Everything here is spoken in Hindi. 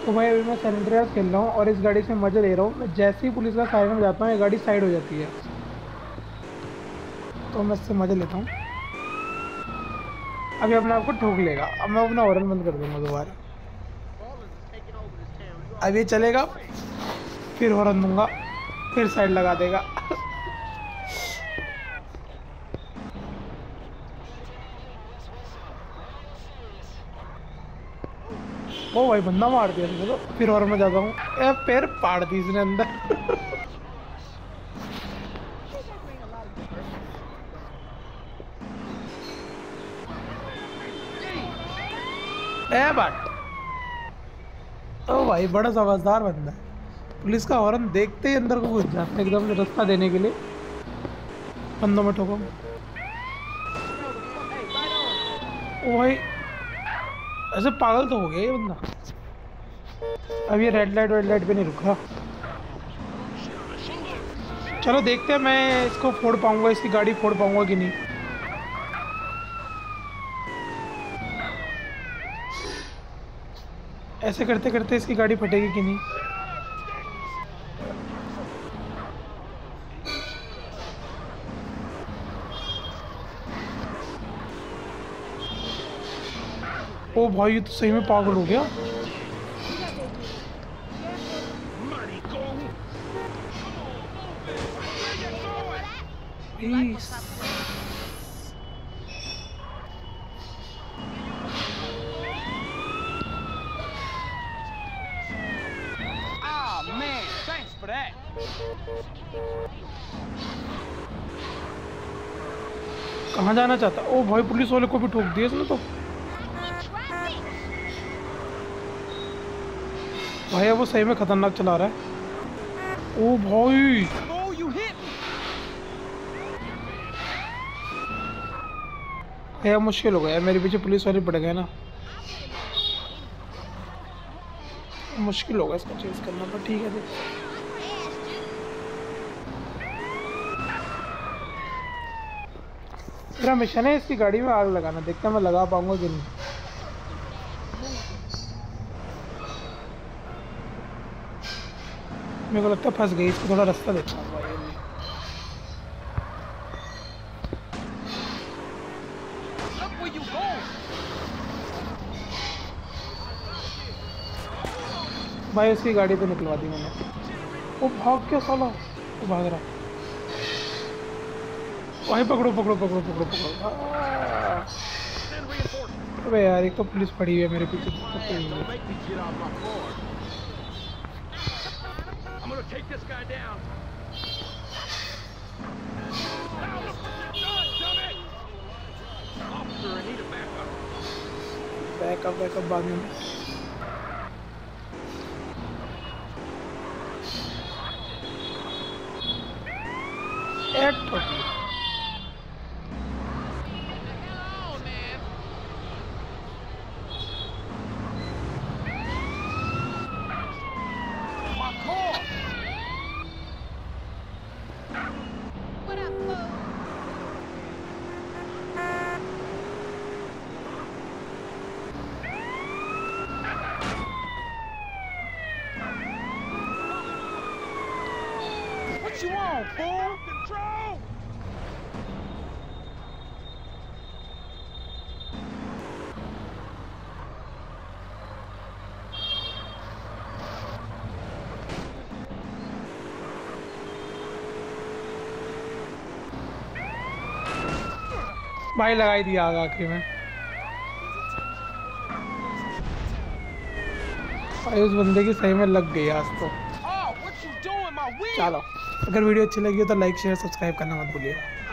तो भाई अभी मैं सैन एंड्रियास खेल रहा हूँ और इस गाड़ी से मज़े ले रहा हूँ। मैं जैसे ही पुलिस का साइरन बजाता हूँ ये गाड़ी साइड हो जाती है, तो मैं इससे मज़े लेता हूँ। अभी अपने आप को ठोक लेगा, अब मैं अपना हॉर्न बंद कर दूंगा दोबारा। अब ये चलेगा, फिर हॉर्न दूंगा, फिर साइड लगा देगा। ओ भाई बंदा मार दिया इसने तो, फिर और मैं जाता हूँ। ए पैर पाड़ दी इसने अंदर। ए बट ओ भाई बड़ा समझदार बंदा है। पुलिस का हॉर्न देखते ही अंदर को घुस जाता है एकदम से रास्ता देने के लिए। बंदों में ठोको। ओ भाई ऐसे पागल तो हो गया ये बंदा। अब ये रेड लाइट पे नहीं रुक रहा। चलो देखते हैं मैं इसको फोड़ पाऊंगा, इसकी गाड़ी फोड़ पाऊंगा कि नहीं। ऐसे करते करते इसकी गाड़ी फटेगी कि नहीं। ओ भाई ये तो सही में पागल हो गया। कहाँ जाना चाहता? ओ भाई पुलिस वाले को भी ठोक दिया इसने तो। भाई वो सही में खतरनाक चला रहा है। ओ भाई यार मुश्किल हो गया, मेरे पीछे पुलिस वाले पड़ गए ना, मुश्किल होगा इसका चेज करना, पर ठीक है। मेरा मिशन है इसकी गाड़ी में आग लगाना, देखते हैं मैं लगा पाऊंगा कि नहीं। मेरे को लगता है फंस गई, इसको थोड़ा रास्ता देता हूँ भाई। इसकी गाड़ी तो निकलवा दी मैंने। वो भाग क्या साला, वो भाग रहा। वहीं पकड़ो पकड़ो पकड़ो पकड़ो पकड़ो। अबे यार एक तो पुलिस पड़ी हुई है मेरे पीछे। बैकअप बाद में। What you want, fool? Control! भाई लगाई दिया आग आखिरी में। भाई उस बंदे की सही में लग गई आज तो। चलो अगर वीडियो अच्छी लगी हो तो लाइक शेयर सब्सक्राइब करना मत भूलिएगा।